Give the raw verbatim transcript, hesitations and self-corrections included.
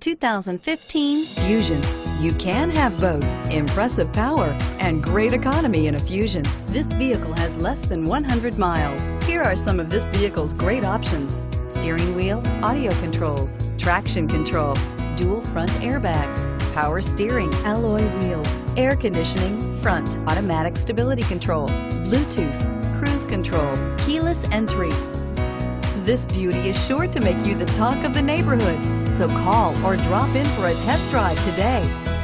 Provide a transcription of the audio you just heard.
two thousand fifteen Fusion. You can have both impressive power and great economy in a Fusion. This vehicle has less than one hundred miles. Here are some of this vehicle's great options: steering wheel audio controls, traction control, dual front airbags, power steering, alloy wheels, air conditioning, front, automatic stability control, Bluetooth, cruise control, keyless entry. This beauty is sure to make you the talk of the neighborhood. So call or drop in for a test drive today.